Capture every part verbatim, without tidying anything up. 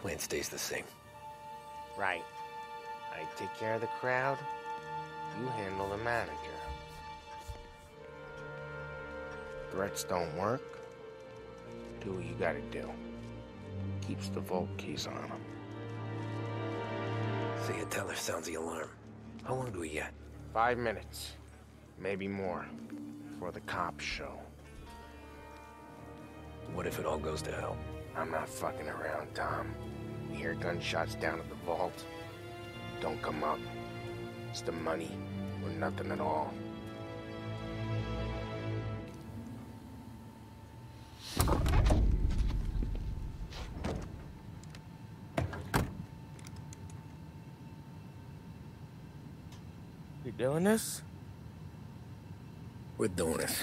plan stays the same. Right. I take care of the crowd. You handle the manager. Threats don't work. Do what you gotta do. Keeps the vault keys on him. See a teller sounds the alarm. How long do we get? Five minutes. Maybe more. Before the cops show. What if it all goes to hell? I'm not fucking around, Tom. You hear gunshots down at the vault? Don't come up. It's the money, or nothing at all. You doing this? We're doing this.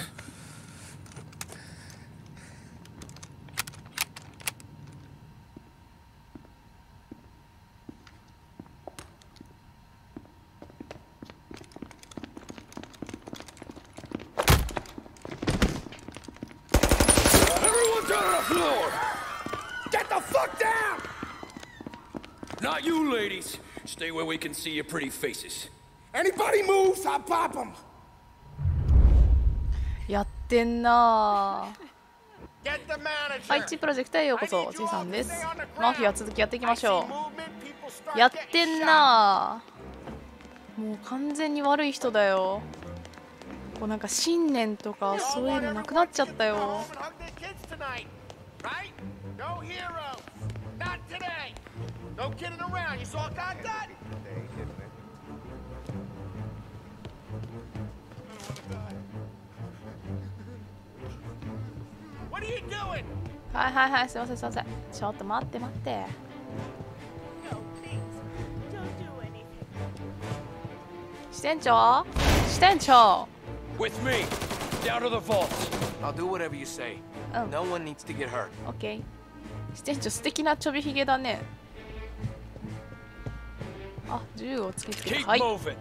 Everyone's on the floor! Get the fuck down! Not you, ladies. Stay where we can see your pretty faces. Anybody moves, I'll pop them. やってんなぁ。 Get the manager. はい、チプロジェクトへようこそ、じいさんです。マフィア続きやっていきましょう。やってんなぁ。もう完全に悪い人だよ。こうなんか信念とかそういうのなくなっちゃったよ。はいはいはい、すいませんすいません。ちょっと待って待って。支店長支店長 With me. Down to the vault. I'll do whatever you say. Oh. No one needs to get hurt. オッケー。支店長素敵なちょびひげだね。あ、銃をつけてる。 Keep はい。 moving.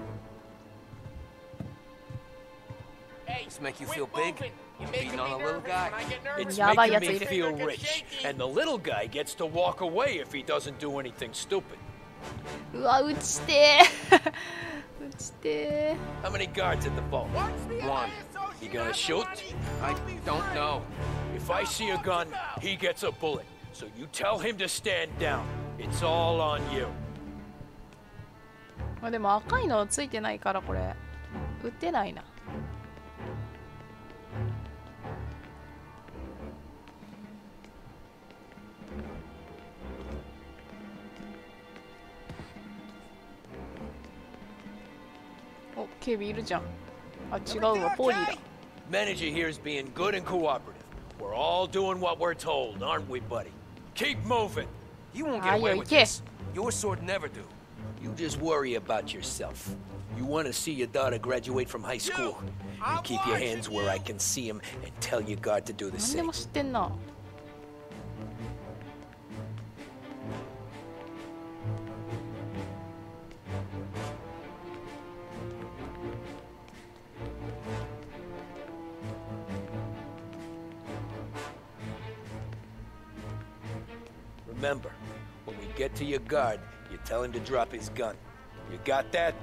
This make you feel big? Beating on a little guy. It's Yabai making me yatsu iru. feel rich. And the little guy gets to walk away if he doesn't do anything stupid. うわ、撃ちてー。撃ちて How many guards in the vault? One. You gonna shoot? I don't know. If I see a gun, he gets a bullet. So you tell him to stand down. It's all on you. ー。まあでも赤いのついてないからこれ撃てないな。お、警備いるじゃん。あ、違うわ、ポーリーだ。 Manager here is being good and cooperative. We're all doing what we're told, aren't we, buddy? Keep moving. You won't Ah, get away yo, with ¿qué? this. Your sword never do. You just worry about yourself. You want to see your daughter graduate from high school. You keep your hands where I can see them and tell your guard to do the 何で same. も知ってんな。 Remember, when we get to your guard, you tell him to drop his gun. You got that?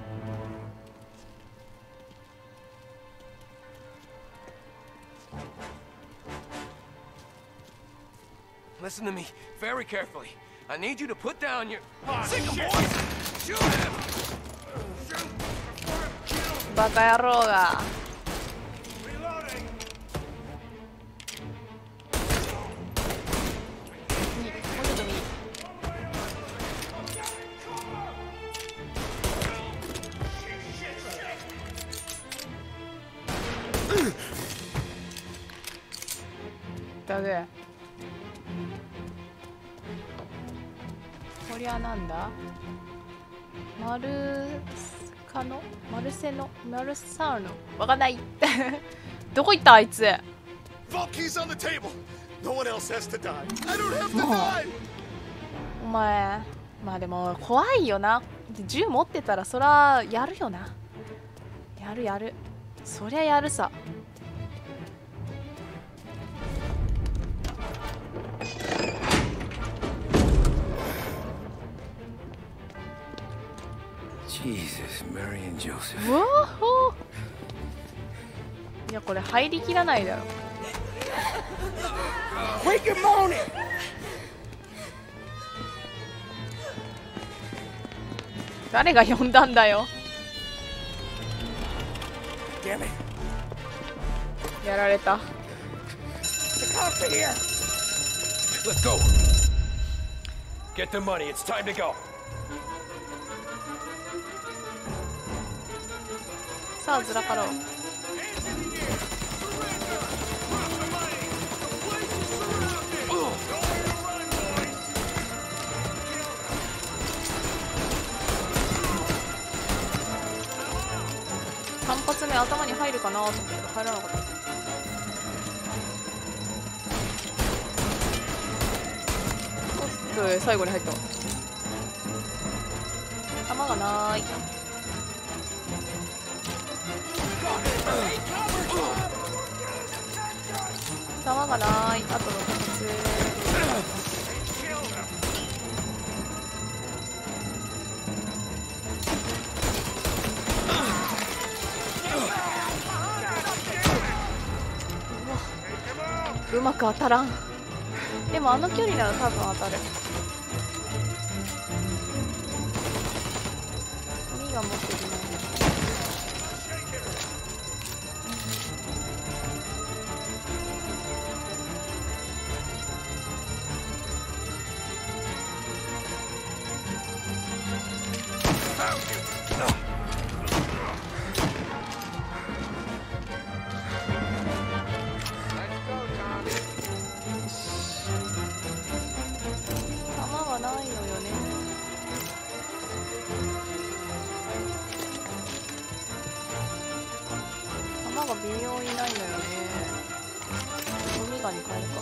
Listen to me very carefully. I need you to put down your... Sick of boys! Shoot him! Shoot! バカ野郎が。 だね。こりゃなんだ？マルカノ？マルセノ？マルサーノ？わかんない。どこ行ったあいつ？ Vault keys on the table. No one else has to die. I don't have to もう die. お前、まあでも怖いよな。銃持ってたらそらやるよな。やるやる。そりゃやるさ。 Jesus, Mary and Joseph. うわほいやこれ入りきらないだろ。 Quick and moan it! 誰が呼んだんだよ。 Damn it. やられた。 The cops are here. Let's go. Get the money. It's time to go. さあずらかろう。さん発目頭に入るかなと思ったけど入らなかった。おっと最後に入ったわ。弾がなーい。弾がなーい。あとろっ発。うまく当たらん。でもあの距離なら多分当たる。何が持ってるの？弾がないのよね。弾が微妙にないのよね。ゴミガに変えるか。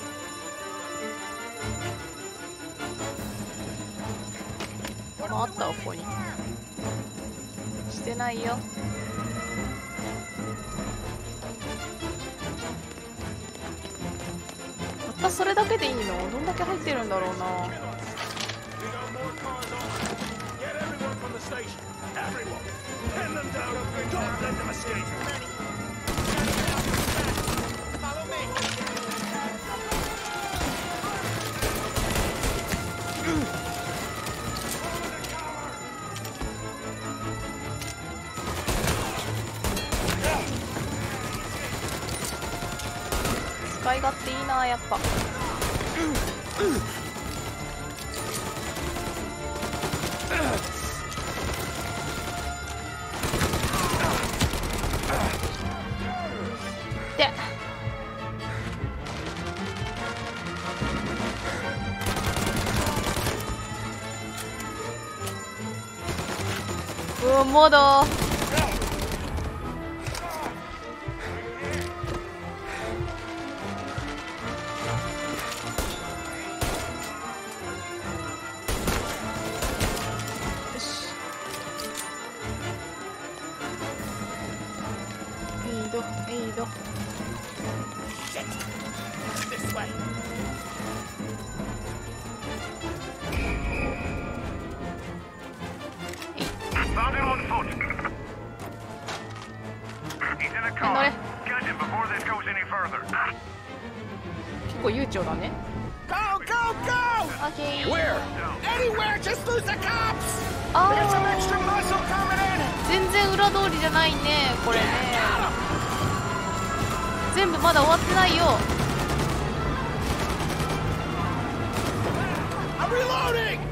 弾あったわここに。してないよ。たったそれだけでいいの？どんだけ入ってるんだろうな。使い勝手いいなやっぱ。でうわまだ結構悠長だね。 Go, go, go! Okay. Where? Anywhere, just lose the cops! Oh. There's some extra muscle coming in! 全然裏通りじゃないねこれね。全部まだ終わってないよ。 I'm reloading!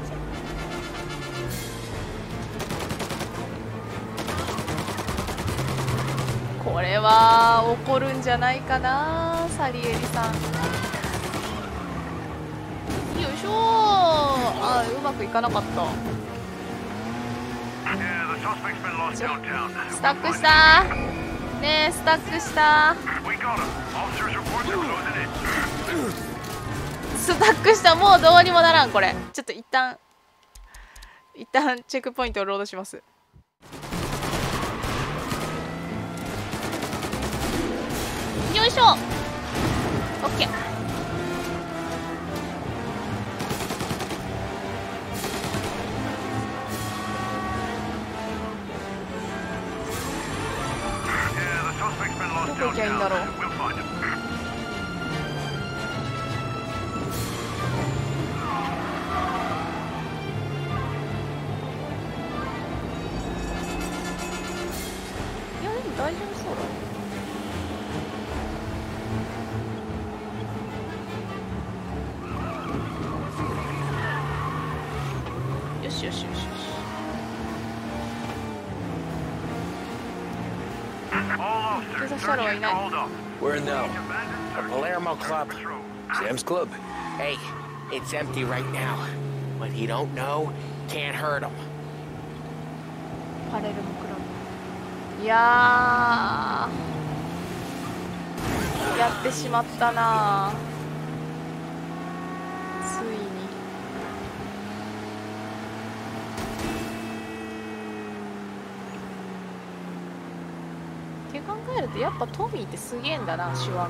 これは怒るんじゃないかなサリエリさん。よいしょー。あーうまくいかなかった。スタックしたーねえスタックしたスタックしたもうどうにもならんこれ。ちょっと一旦一旦チェックポイントをロードします。よいしょ。オッケー。 どこ行きゃいいんだろう。いやでも大丈夫そうだね。よしよしよしよし。警察車両はいない。 Where now? Palermo Club. Sam's Club. Hey, it's empty right now. What he don't know can't hurt him. パレルモクラブ。いやー、やってしまったな。ついに。って考えるとやっぱトミーってすげえんだな、手腕が。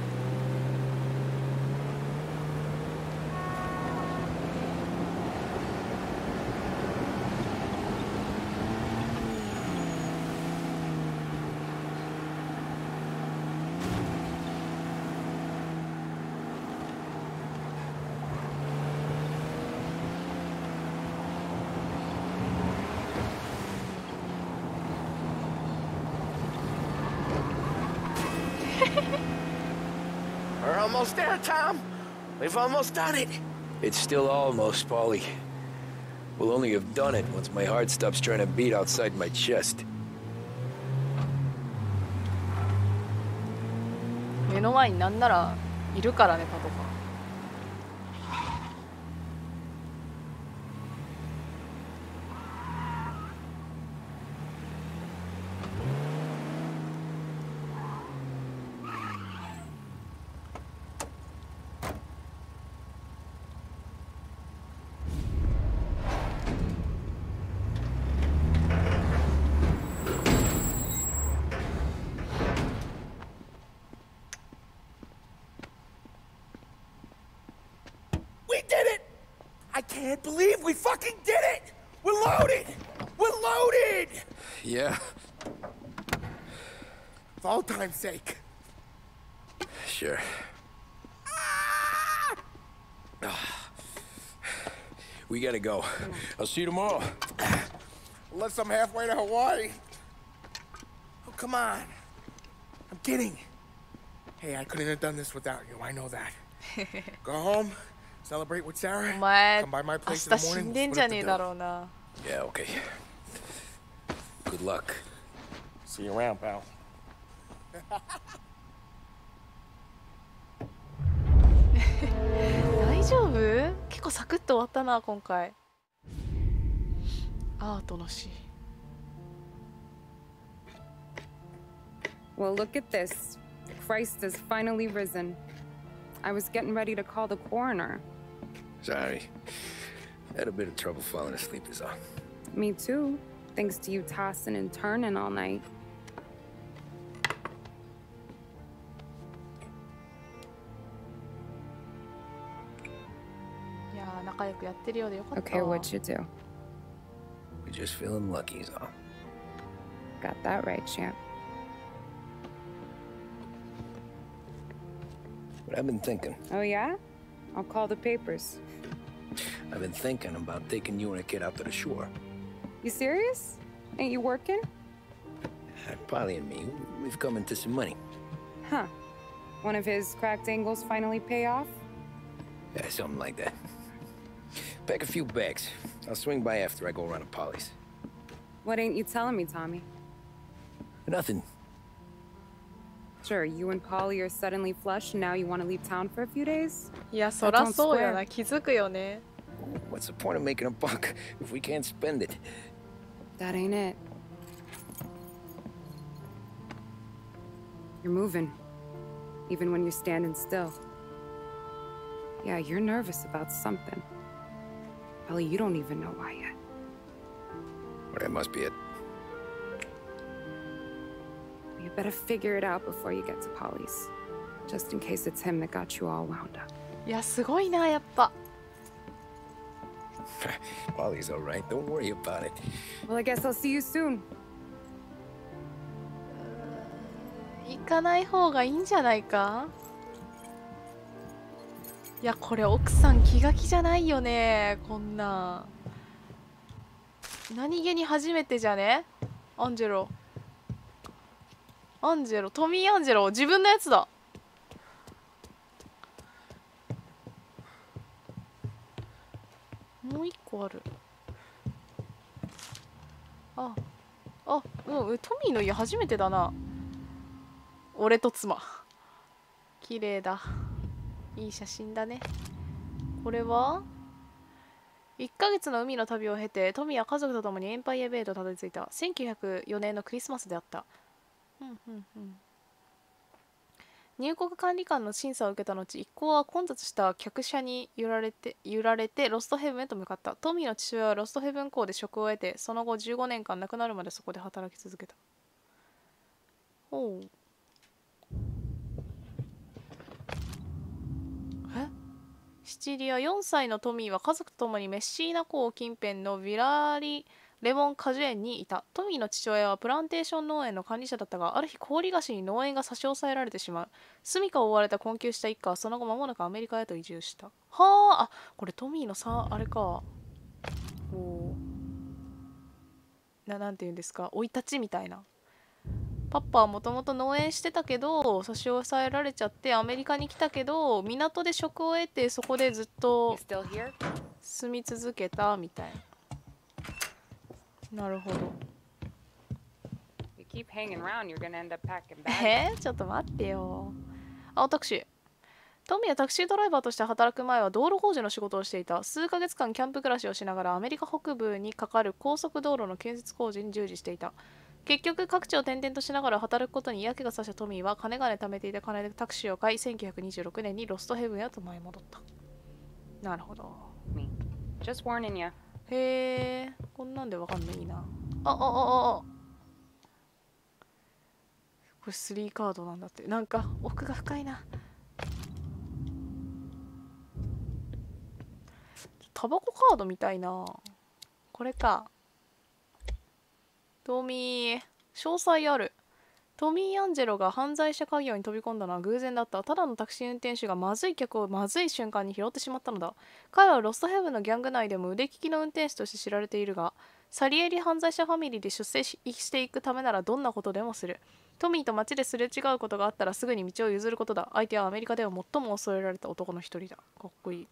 We're almost there, Tom. We've almost done it. It's still almost, Paulie. We'll only have done it once my heart stops trying to beat outside my chest. 目の前になんならいるからね、パトカー。 We did it! I can't believe we fucking did it! We're loaded! We're loaded! Yeah, For all time's sake. sure. We gotta go. I'll see you tomorrow. Unless I'm halfway to Hawaii. Oh, come on. I'm kidding. Hey, I couldn't have done this without you. I know that. Go home, celebrate with Sarah. お前 Come by my 明 place 日 in the 死 morning. んでん We'll じゃ split ねえ the だ dough. ろうな。 Yeah, okay. Good luck. See you around, pal. 大丈夫？結構サクッと終わったな今回。アートの詩。 Well, look at this. Christ has finally risen. I was getting ready to call the coroner. Sorry. Had a bit of trouble falling asleep is all. Me too, thanks to you tossing and turning all night. Yeah, 仲良くやってるようでよかった。 Okay, what'd you do? We're just feeling lucky is all. Got that right, champ. But I've been thinking. Oh, yeah? I'll call the papers. I've been thinking about taking you and a kid out to the shore. You serious? Ain't you working? Uh, Polly and me, we've come into some money. Huh. One of his cracked angles finally pay off? Yeah, something like that. Pack a few bags. I'll swing by after I go around to Polly's. What ain't you telling me, Tommy? Nothing. Sure, you and Polly are suddenly flush and now you want to leave town for a few days? いや、そらそうよな。気づくよね。 What's the point of making a buck if we can't spend it? That ain't it. You're moving, even when you're standing still. Yeah, you're nervous about something. Probably you don't even know why yet. Well, that must be it. You better figure it out before you get to Polly's. Just in case it's him that got you all wound up. いや、すごいな、やっぱ。 Polly's all right. Don't worry about it. Well, I guess I'll see you soon. 行かかない方がいいんじゃないか。いやこれ奥さん気が気じゃないよねこんな。何気に初めてじゃね。アンジェロアンジェロトミー・アンジェロ自分のやつだ。もう一個ある。ああ、うん、トミーの家初めてだな。俺と妻。綺麗だ。いい写真だね。これはいっかげつの海の旅を経てトミーは家族と共にエンパイアベイとたどり着いた。せんきゅうひゃくよねんのクリスマスであった。うんうんうん。入国管理官の審査を受けた後、一行は混雑した客車に揺られて揺られてロストヘブンへと向かった。トミーの父親はロストヘブン港で職を得て、その後じゅうごねんかん亡くなるまでそこで働き続けた。ほう。え？シチリアよんさいのトミーは家族と共にメッシーナ港近辺のヴィラリレモン果樹園にいた。トミーの父親はプランテーション農園の管理者だったが、ある日氷菓子に農園が差し押さえられてしまう。住処を追われた困窮した一家はその後間もなくアメリカへと移住した。はあ、あ、これトミーのさ、あれか。こうな、なんていうんですか、生い立ちみたいな。パッパはもともと農園してたけど差し押さえられちゃってアメリカに来たけど、港で職を得てそこでずっと住み続けたみたいな。なるほど。えー、ちょっと待ってよ。あ、タクシー。トミーはタクシードライバーとして働く前は道路工事の仕事をしていた。数ヶ月間キャンプ暮らしをしながらアメリカ北部にかかる高速道路の建設工事に従事していた。結局各地を転々としながら働くことに嫌気がさしたトミーは金々貯めていた金でタクシーを買い、せんきゅうひゃくにじゅうろくねんにロストヘブンへと舞い戻った。なるほど。 Just warning you. へえ、こんなんでわかんないいな。あ、あ、あ、あ、あ。これスリーカードなんだって。なんか奥が深いな。タバコカードみたいな。これか。トミー、詳細ある。トミー・アンジェロが犯罪者家業に飛び込んだのは偶然だった。ただのタクシー運転手がまずい客をまずい瞬間に拾ってしまったのだ。彼はロストヘブンのギャング内でも腕利きの運転手として知られているが、サリエリ犯罪者ファミリーで出世していくためならどんなことでもする。トミーと街ですれ違うことがあったらすぐに道を譲ることだ。相手はアメリカでは最も恐れられた男の一人だ。かっこいい。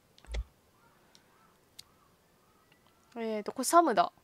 えーと、これサムだ。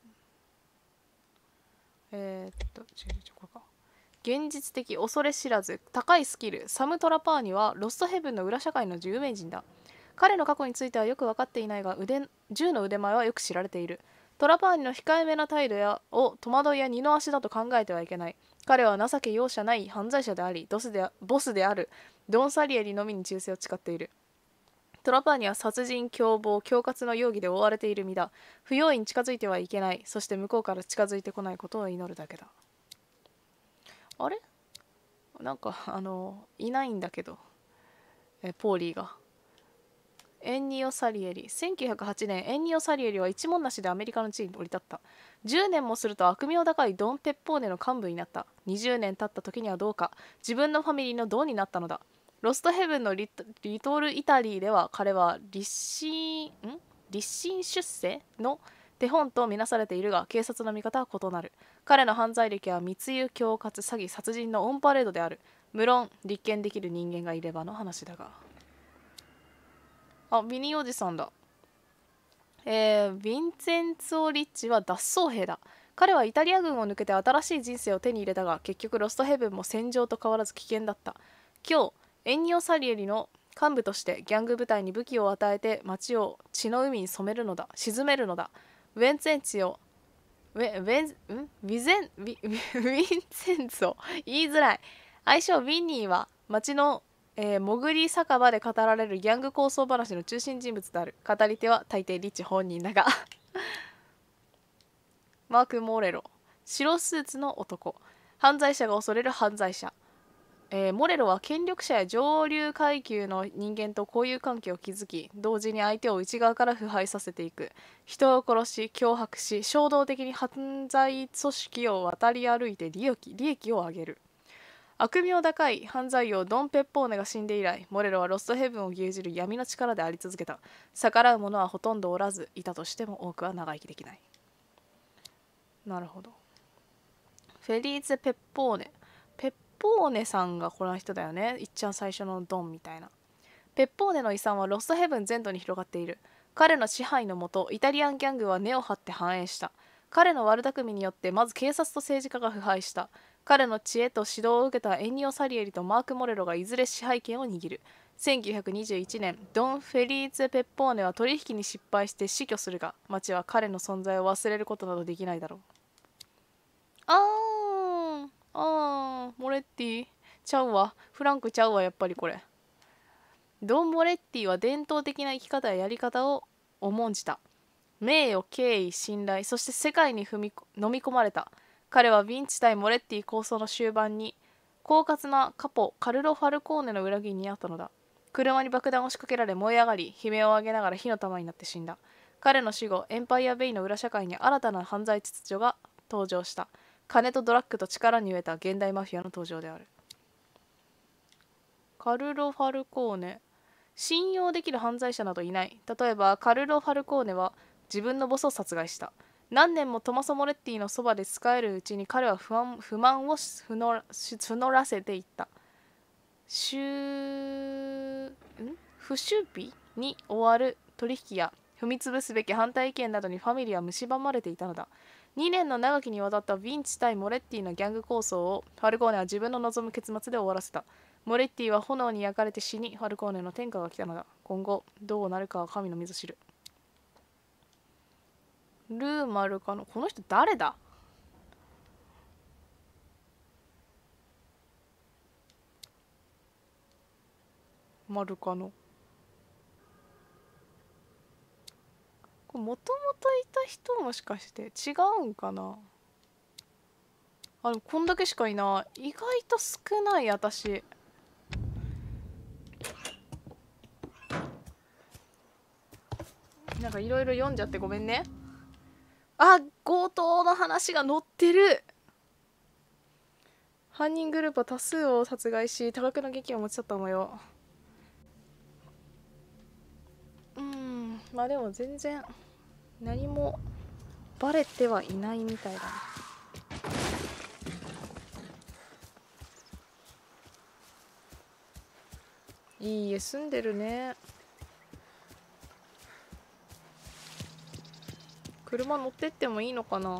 えー、っと、違う違う、これか。現実的、恐れ知らず、高いスキル、サム・トラパーニはロストヘブンの裏社会の有名人だ。彼の過去についてはよく分かっていないが、腕銃の腕前はよく知られている。トラパーニの控えめな態度やを戸惑いや二の足だと考えてはいけない。彼は情け容赦ない犯罪者であり、ドスでボスであるドン・サリエリのみに忠誠を誓っている。トラパーニは殺人、凶暴、恐喝の容疑で追われている身だ。不用意に近づいてはいけない。そして向こうから近づいてこないことを祈るだけだ。あれなんかあのいないんだけど、えポーリーが。エンニオ・サリエリ。せんきゅうひゃくはちねん、エンニオ・サリエリは一文なしでアメリカの地に降り立った。じゅうねんもすると悪名高いドン・ペッポーネの幹部になった。にじゅうねん経った時にはどうか、自分のファミリーのドンになったのだ。ロストヘブンの リ, リトル・イタリーでは彼は立身、ん立身出世の手本とみなされているが、警察の見方は異なる。彼の犯罪歴は密輸、恐喝、詐欺、殺人のオンパレードである。無論立件できる人間がいればの話だが。あ、ビニーおじさんだ。えー、ヴィンセンツォ・リッチは脱走兵だ。彼はイタリア軍を抜けて新しい人生を手に入れたが、結局ロストヘブンも戦場と変わらず危険だった。今日エンニオ・サリエリの幹部としてギャング部隊に武器を与えて町を血の海に染めるのだ、沈めるのだ。ウェンツェンチオウェウェンんウィゼンウィウィンセンツォ言いづらい。愛称ウィンニーは町の、えー、潜り酒場で語られるギャング抗争話の中心人物である。語り手は大抵リッチ本人だがマーク・モレロ。白スーツの男。犯罪者が恐れる犯罪者。えー、モレロは権力者や上流階級の人間と交友関係を築き、同時に相手を内側から腐敗させていく。人を殺し、脅迫し、衝動的に犯罪組織を渡り歩いて利益、利益を上げる。 悪名高い犯罪王ドン・ペッポーネが死んで以来、モレロはロストヘブンを牛耳る闇の力であり続けた。逆らう者はほとんどおらず、いたとしても多くは長生きできない。なるほど。フェリーゼ・ペッポーネ。ペッポーネさんがこの人だよね。いっちゃん最初のドンみたいな。ペッポーネの遺産はロストヘブン全土に広がっている。彼の支配のもと、イタリアンギャングは根を張って繁栄した。彼の悪巧みによってまず警察と政治家が腐敗した。彼の知恵と指導を受けたエンニオ・サリエリとマーク・モレロがいずれ支配権を握る。せんきゅうひゃくにじゅういちねん、ドン・フェリーゼ・ペッポーネは取引に失敗して死去するが、町は彼の存在を忘れることなどできないだろう。あーあーモレッティちゃうわ。フランクちゃうわ、やっぱりこれ。ドン・モレッティは伝統的な生き方ややり方を重んじた。名誉、敬意、信頼、そして世界に踏み飲み込まれた。彼はヴィンチ対モレッティ抗争の終盤に狡猾なカポカルロ・ファルコーネの裏切りにあったのだ。車に爆弾を仕掛けられ燃え上がり、悲鳴を上げながら火の玉になって死んだ。彼の死後、エンパイア・ベイの裏社会に新たな犯罪秩序が登場した。金とドラッグと力に飢えた現代マフィアの登場である。カルロ・ファルコーネ。信用できる犯罪者などいない。例えばカルロ・ファルコーネは自分のボスを殺害した。何年もトマソ・モレッティのそばで仕えるうちに彼は不安不満を募らせていった。週ん不守備に終わる取引や踏み潰すべき反対意見などにファミリーは蝕まれていたのだ。にねんの長きにわたったヴィンチ対モレッティのギャング抗争をファルコーネは自分の望む結末で終わらせた。モレッティは炎に焼かれて死に、ファルコーネの天下が来たのだ。今後どうなるかは神のみぞ知る。ルーマルカのこの人誰だ？マルカノ。これもともといた人もしかして違うんかな。あ、でもこんだけしかいない。意外と少ない私。なんかいろいろ読んじゃってごめんね。あ、強盗の話が載ってる。犯人グループは多数を殺害し多額の現金を持ち去った模様。うん、まあでも全然何もバレてはいないみたいだね。いい家住んでるね。車乗ってってもいいのかな。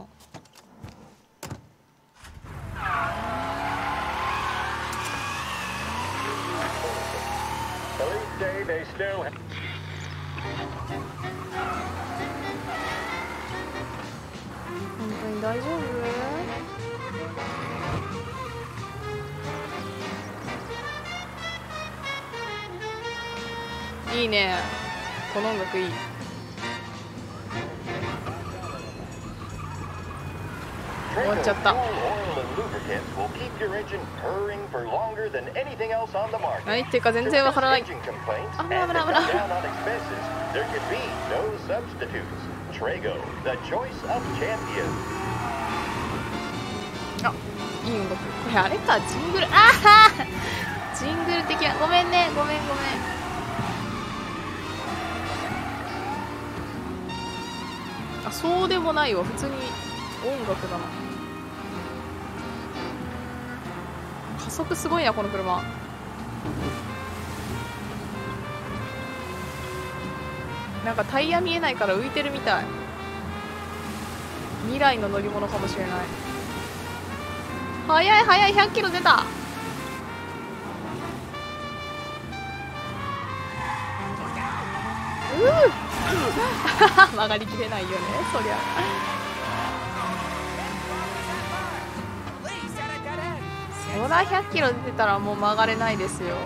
本当に大丈夫？いいね。この音楽いい。終わっちゃった。何言ってるか全然わからない。危ない危ない危ない危ない。あ、いい音楽。これあれか、ジングル。ああジングル的な。ごめんね、ごめんごめん。あ、そうでもないわ。普通に音楽だな。加速すごいなこの車。なんかタイヤ見えないから浮いてるみたい。未来の乗り物かもしれない。速い速い、ひゃっキロ出た。う曲がりきれないよねそりゃ。そらひゃっキロ出てたらもう曲がれないですよ。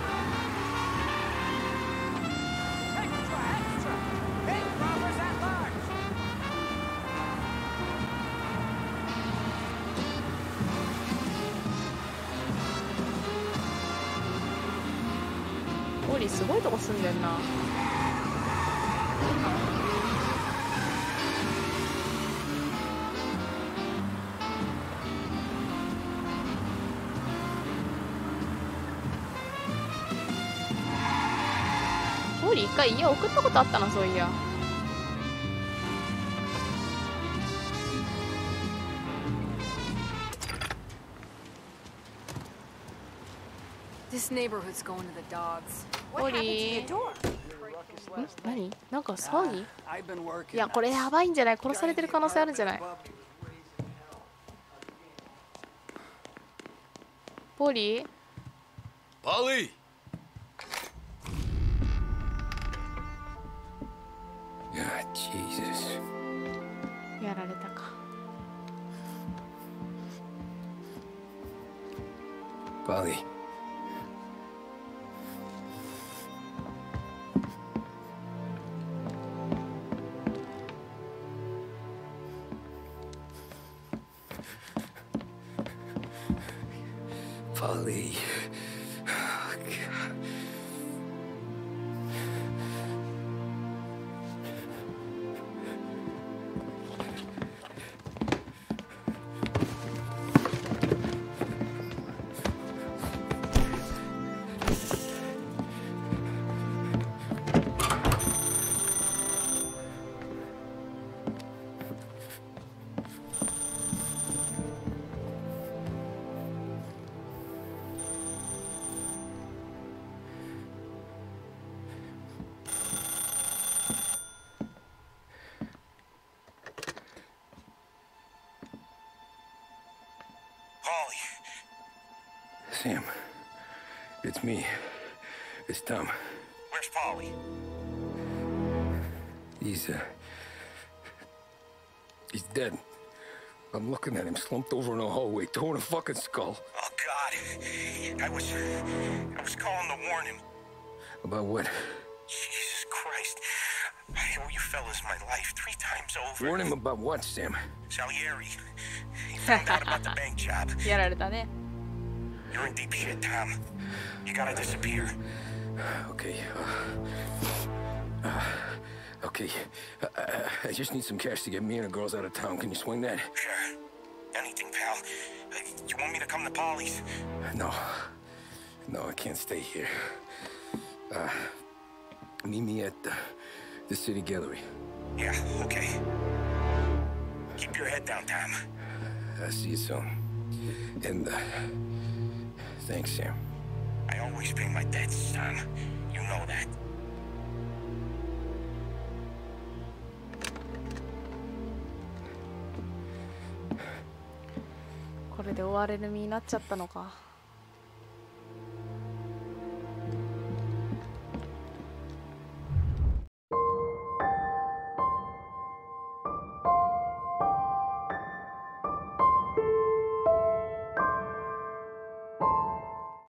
オリすごいとこ住んでんな。 リー一回家送ったことあったな、そういや。 This neighborhood's going to the dogs. ポリー。ん？何？なんか騒ぎ？いや、これやばいんじゃない？殺されてる可能性あるんじゃない？ポリー？ Polly! Ah, Jesus. やられたか。 Polly. Polly. Oh, God. Sam, it's me. It's Tom. Where's Polly? He's, uh... He's dead. I'm looking at him slumped over in a hallway, torn a fucking skull. Oh, God. I was... I was calling to warn him. About what? Jesus Christ. I owe you fellas my life three times over. Warn him about what, Sam? Salieri. He found out about the bank job. やられたね。 You're in deep shit, Tom. You gotta disappear. Okay. Uh, uh, okay. Uh, uh, I just need some cash to get me and the girls out of town. Can you swing that? Sure. Anything, pal. Uh, you want me to come to Polly's? No. No, I can't stay here. Uh, meet me at the, the city gallery. Yeah, okay. Keep your head down, Tom. I'll see you soon. And, uh... thanks, Sam. I always pay my debts, Tom. You know that. これで終われる身になっちゃったのか。